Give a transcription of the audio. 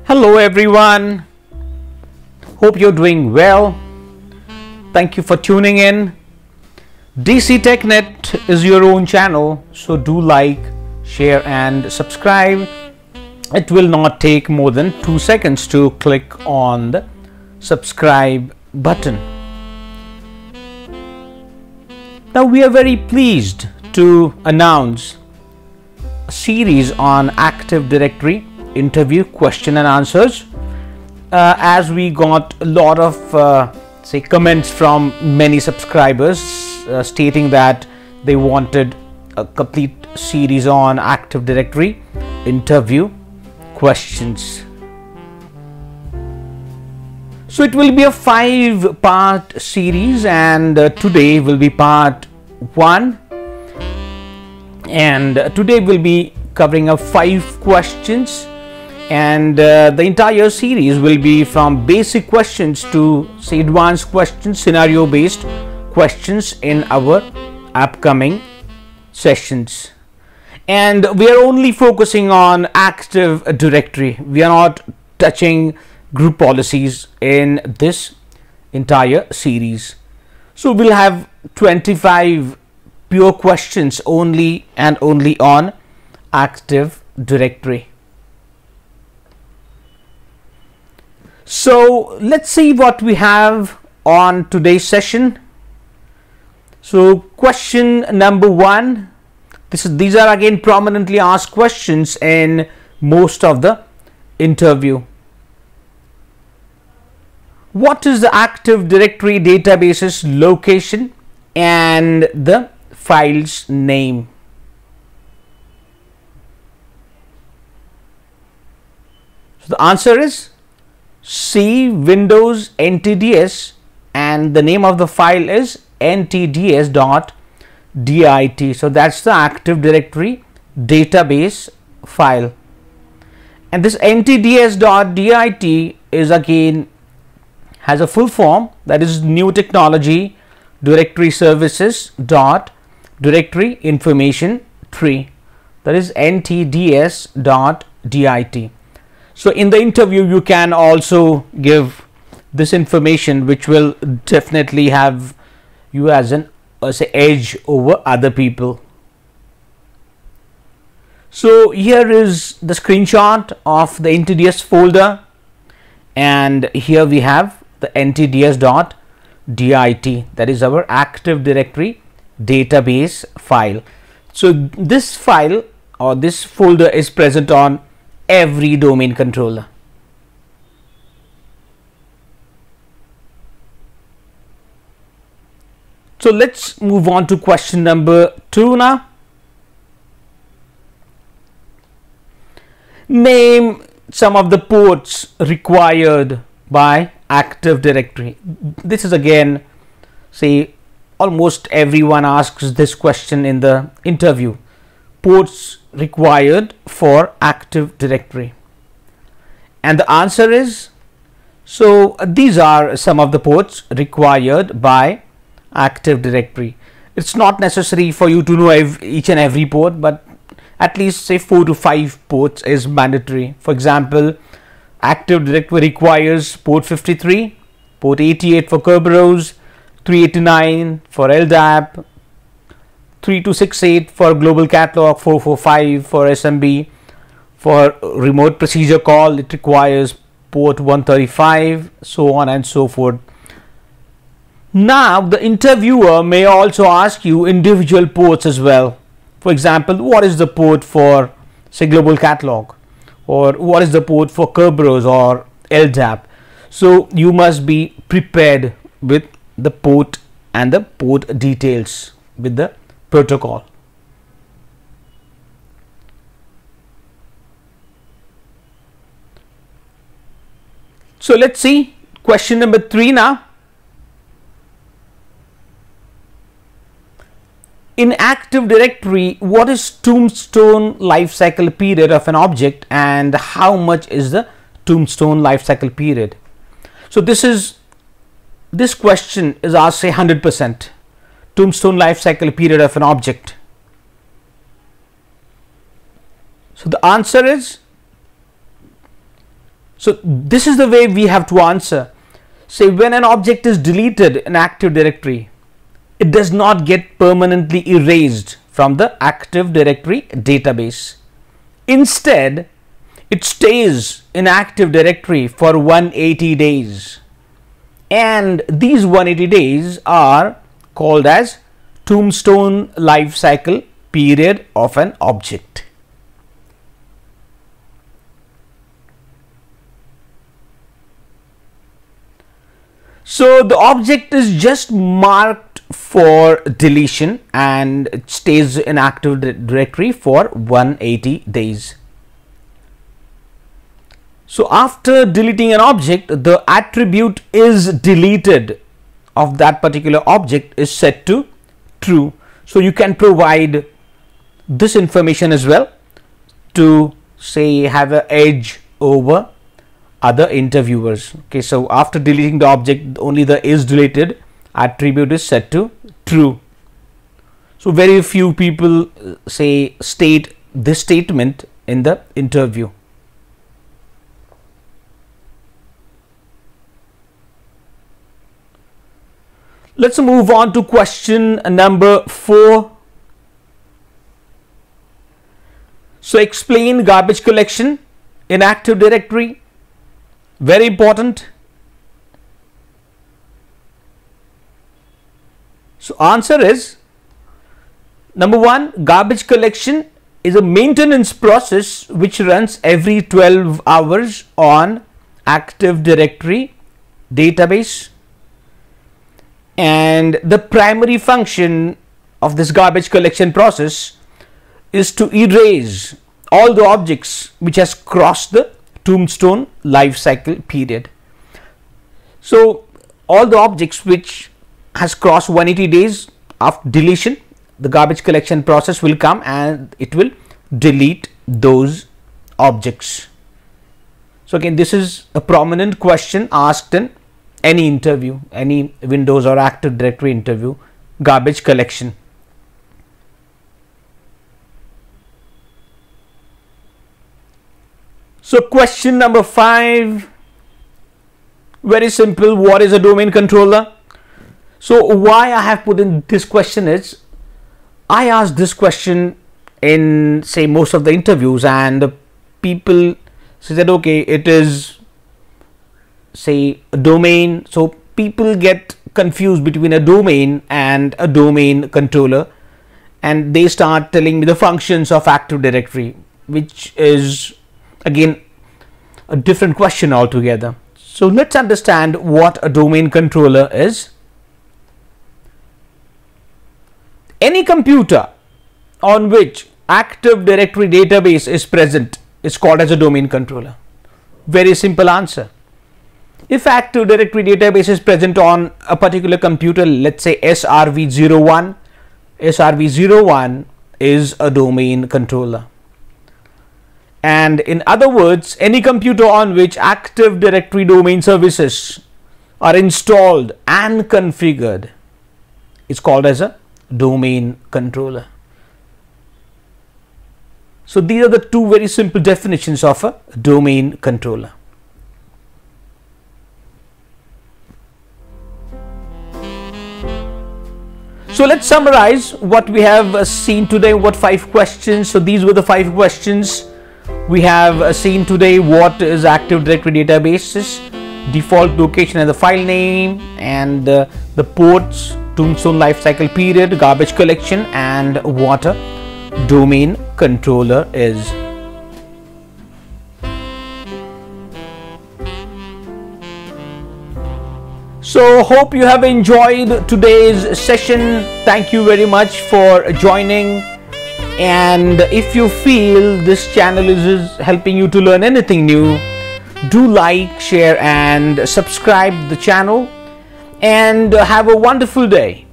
Hello everyone, hope you're doing well. Thank you for tuning in. DC TechNet is your own channel, so do like, share and subscribe. It will not take more than 2 seconds to click on the subscribe button. Now we are very pleased to announce a series on Active Directory interview question and answers, as we got a lot of comments from many subscribers stating that they wanted a complete series on Active Directory interview questions. So it will be a 5-part series, and today will be part 1, and today we'll be covering up 5 questions, and the entire series will be from basic questions to advanced questions, scenario based questions in our upcoming sessions. And we are only focusing on Active Directory. We are not touching group policies in this entire series. So we'll have 25 pure questions only and only on Active Directory. So let's see what we have on today's session. So question number 1, these are again prominently asked questions in most of the interview. What is the Active Directory database's location and the file's name? So the answer is C, Windows NTDS, and the name of the file is ntds.dit. So that's the Active Directory database file, and this ntds.dit is again has a full form, that is New Technology Directory Services dot Directory Information Tree, that is ntds.dit. So in the interview you can also give this information, which will definitely have you as an edge over other people. So here is the screenshot of the NTDS folder, and here we have the ntds.dit, that is our Active Directory database file. So this file or this folder is present on every domain controller. So let's move on to question number 2 now. Name some of the ports required by Active Directory. This is again, almost everyone asks this question in the interview. Ports required for Active Directory, and the answer is, so these are some of the ports required by Active Directory. It's not necessary for you to know each and every port, but at least 4 to 5 ports is mandatory. For example, Active Directory requires port 53, port 88 for Kerberos, 389 for LDAP, 3268 for Global Catalog, 445 for SMB. For remote procedure call, it requires port 135, so on and so forth. Now the interviewer may also ask you individual ports as well. For example, what is the port for Global Catalog, or what is the port for Kerberos or LDAP? So you must be prepared with the port and the port details with the protocol. So let's see question number 3 now. In Active Directory, what is tombstone lifecycle period of an object, and how much is the tombstone lifecycle period? So this question is asked 100%. Tombstone lifecycle period of an object. So the answer is So this is the way we have to answer. Say when an object is deleted in Active Directory, it does not get permanently erased from the Active Directory database. Instead, it stays in Active Directory for 180 days. And these 180 days are called as tombstone life cycle period of an object. So the object is just marked for deletion and it stays in Active Directory for 180 days. So after deleting an object, the attribute is deleted of that particular object is set to true. So you can provide this information as well to say have an edge over other interviewers. Okay, so after deleting the object, only the is deleted attribute is set to true. So very few people state this statement in the interview. Let's move on to question number 4. So explain garbage collection in Active Directory. Very important. So answer is number 1, garbage collection is a maintenance process which runs every 12 hours on Active Directory database. And the primary function of this garbage collection process is to erase all the objects which has crossed the tombstone life cycle period. So all the objects which has crossed 180 days after deletion, the garbage collection process will come and it will delete those objects. So again, this is a prominent question asked in any interview, any Windows or Active Directory interview, garbage collection. So question number 5, very simple. What is a domain controller? So why I have put in this question is, I asked this question in say most of the interviews and people said okay, it is say a domain. So people get confused between a domain and a domain controller and they start telling me the functions of Active Directory, which is again a different question altogether. So let's understand what a domain controller is. Any computer on which Active Directory database is present is called as a domain controller. Very simple answer. If Active Directory database is present on a particular computer, let's say SRV01, SRV01 is a domain controller. And in other words, any computer on which Active Directory domain services are installed and configured is called as a domain controller. So these are the two very simple definitions of a domain controller. So let's summarize what we have seen today. What 5 questions? So these were the 5 questions we have seen today. What is Active Directory databases, default location and the file name, and the ports, tombstone lifecycle period, garbage collection, and what a domain controller is. So hope you have enjoyed today's session. Thank you very much for joining. And if you feel this channel is helping you to learn anything new, do like, share and subscribe the channel, and have a wonderful day.